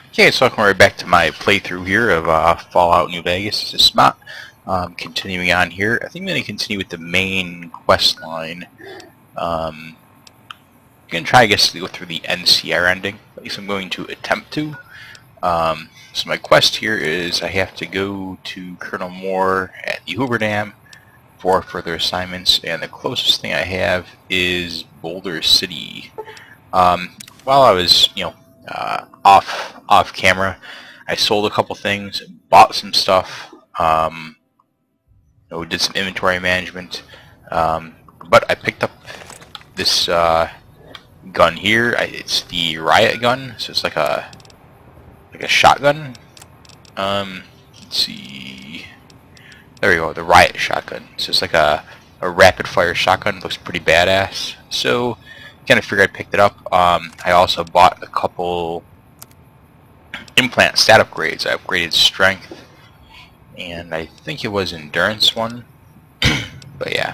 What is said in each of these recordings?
Okay, so welcome right back to my playthrough here of Fallout New Vegas. This is Smot. Continuing on here, I think I'm going to continue with the main quest line. I'm going to try, I guess, to go through the NCR ending. At least I'm going to attempt to. So my quest here is I have to go to Colonel Moore at the Hoover Dam for further assignments, and the closest thing I have is Boulder City. While I was, off camera, I sold a couple things, bought some stuff, did some inventory management, but I picked up this gun here. It's the riot gun, so it's like a shotgun. Let's see. There we go, the riot shotgun. So it's like a rapid fire shotgun. Looks pretty badass. So kind of figured I picked it up. I also bought a couple implant stat upgrades. I upgraded strength, and I think it was endurance one. But yeah.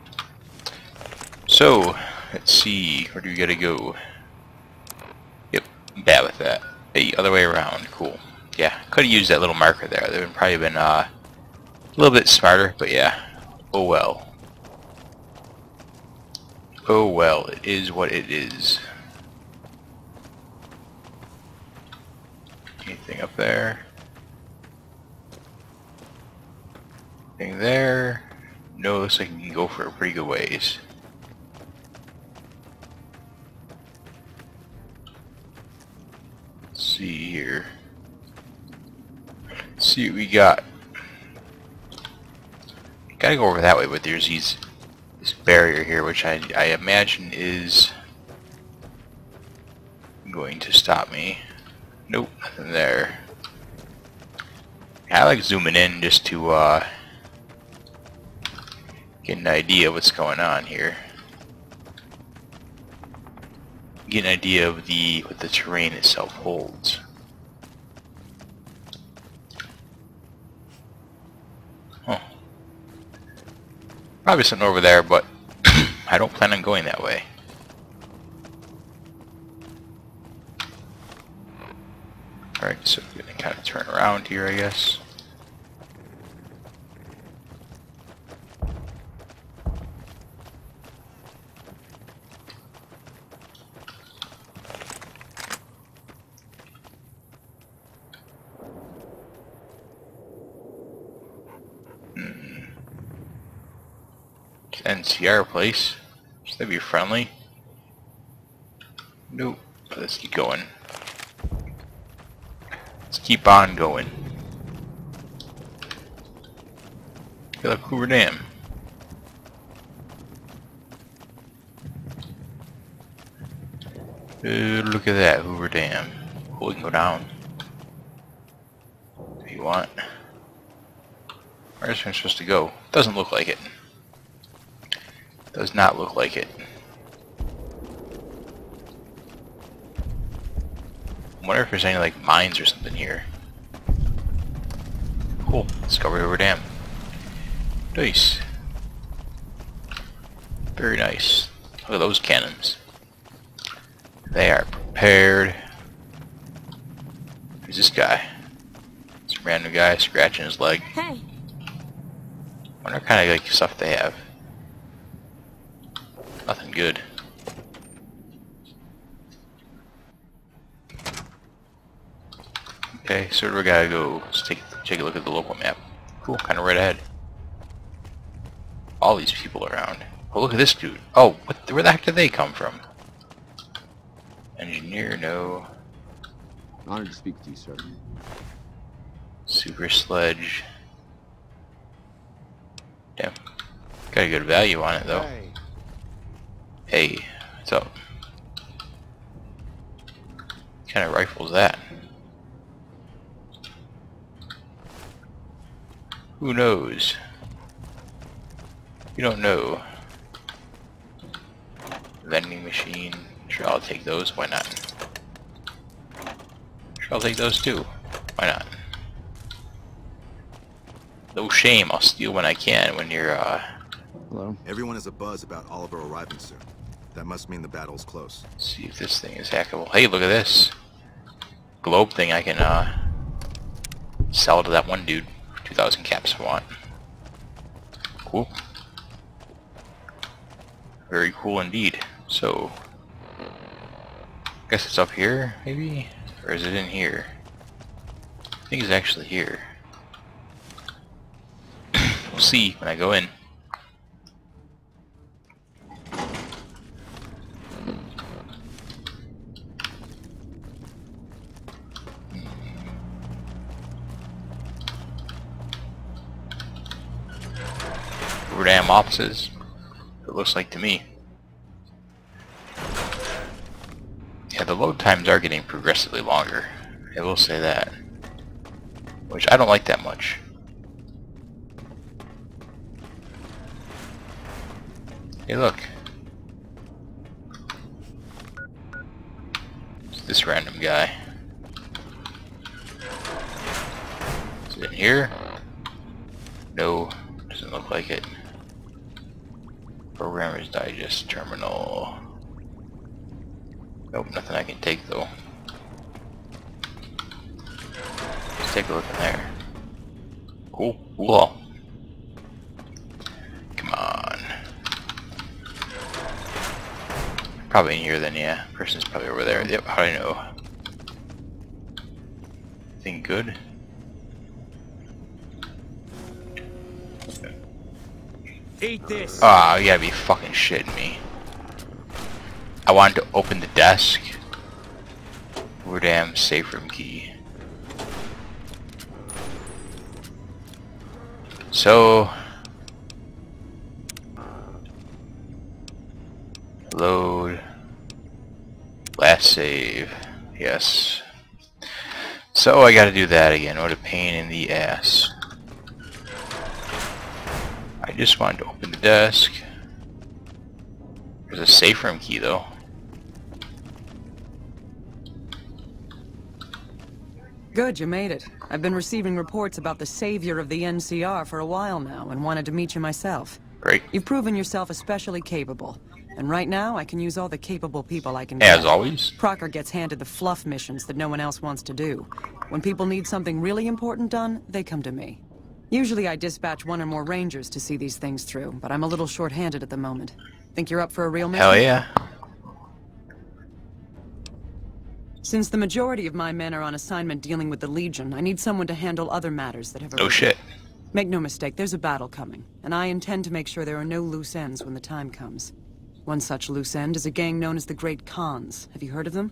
So let's see, where do we gotta go? Yep, I'm bad with that. Hey, other way around. Cool. Yeah, could have used that little marker there. That would probably been a little bit smarter, but yeah. Oh well. Oh well, it is what it is. Anything up there? Anything there? No, looks like you can go for a pretty good ways. Let's see here. Let's see what we got. Gotta go over that way, but there's this barrier here, which I imagine is going to stop me. Nope, nothing there. I like zooming in just to get an idea of what's going on here. Get an idea of what the terrain itself holds. Huh. Probably something over there, but I don't plan on going that way. Alright, so we're going to kind of turn around here, I guess. NCR place. Should they be friendly? Nope. Let's keep going. Let's keep on going. Hey, look, Hoover Dam. Look at that, Hoover Dam. We can go down if you want. Where's am I supposed to go? Doesn't look like it. Does not look like it. I wonder if there's any like mines or something here. Cool. Discovery Hoover Dam. Nice. Very nice. Look at those cannons. They are prepared. Who's this guy? This random guy scratching his leg. Hey. Wonder what kind of like stuff they have. Nothing good. Okay, so where do we gotta go? Let's take a look at the local map. Cool, kind of right ahead. All these people around. Oh, look at this dude. Oh, where the heck did they come from? Engineer, no. Honored to speak to you, sir. Super sledge. Damn. Got a good value on it though. Hey. Hey, what's up? What kind of rifle is that? Who knows? You don't know. Vending machine. Sure, I'll take those. Why not? Sure, I'll take those too. Why not? No shame. I'll steal when I can. When you're Hello. Everyone has a buzz about Oliver arriving soon. That must mean the battle's close. see if this thing is hackable. Hey, look at this. globe thing I can sell to that one dude. 2,000 caps if I want. Cool. Very cool indeed. So, I guess it's up here, maybe? Or is it in here? I think it's actually here. We'll see when I go in. Damn offices, it looks like to me. Yeah, the load times are getting progressively longer. I will say that. Which I don't like that much. Hey, look. It's this random guy. Is it in here? No, doesn't look like it. Programmer's Digest terminal. Nope, nothing I can take though. Let's take a look in there. Cool. Cool. Come on. Probably in here then, yeah. Person's probably over there. Yep, how do I know? Think good? Eat this. Ah, you gotta be fucking shitting me. I wanted to open the desk. We're damn safe room key. So load. Last save. Yes. So I gotta do that again. What a pain in the ass. I just wanted to open the desk. There's a safe room key though. Good, you made it. I've been receiving reports about the savior of the NCR for a while now and wanted to meet you myself. Great. You've proven yourself especially capable. And right now, I can use all the capable people I can get. As always. Crocker gets handed the fluff missions that no one else wants to do. When people need something really important done, they come to me. Usually I dispatch one or more rangers to see these things through, but I'm a little short-handed at the moment. Think you're up for a real mission? Hell yeah. Since the majority of my men are on assignment dealing with the Legion, I need someone to handle other matters that have arisen. No shit. Make no mistake, there's a battle coming, and I intend to make sure there are no loose ends when the time comes. One such loose end is a gang known as the Great Khans. Have you heard of them?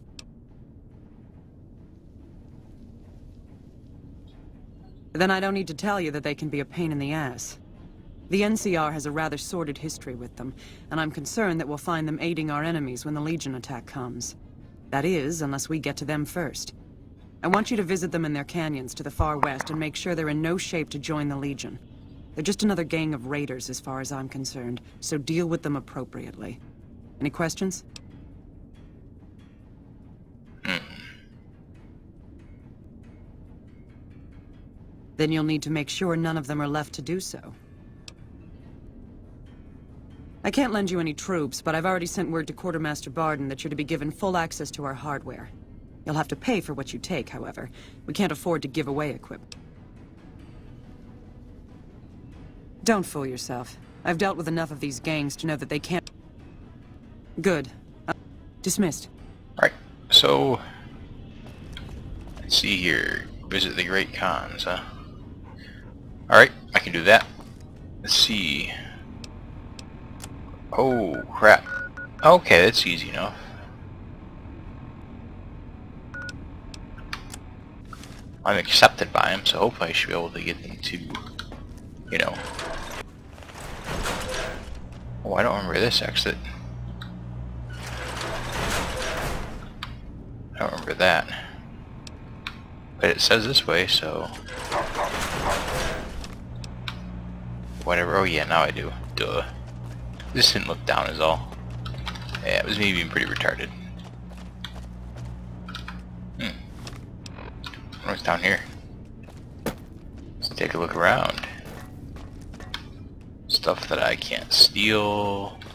Then I don't need to tell you that they can be a pain in the ass. The NCR has a rather sordid history with them, and I'm concerned that we'll find them aiding our enemies when the Legion attack comes. That is, unless we get to them first. I want you to visit them in their canyons to the far west and make sure they're in no shape to join the Legion. They're just another gang of raiders as far as I'm concerned, so deal with them appropriately. Any questions? Then you'll need to make sure none of them are left to do so. I can't lend you any troops, but I've already sent word to Quartermaster Barden that you're to be given full access to our hardware. You'll have to pay for what you take, however. We can't afford to give away equipment. Don't fool yourself. I've dealt with enough of these gangs to know that they can't... Good. Dismissed. Alright, so... let's see here. Visit the Great Khans, huh? Alright, I can do that. Let's see... oh, crap. Okay, that's easy enough. I'm accepted by him, so hopefully I should be able to get them to, you know... oh, I don't remember this exit. I don't remember that. But it says this way, so... whatever. Oh yeah, now I do. Duh. This didn't look down is all. Yeah, it was me being pretty retarded. What's down here? Let's take a look around. Stuff that I can't steal.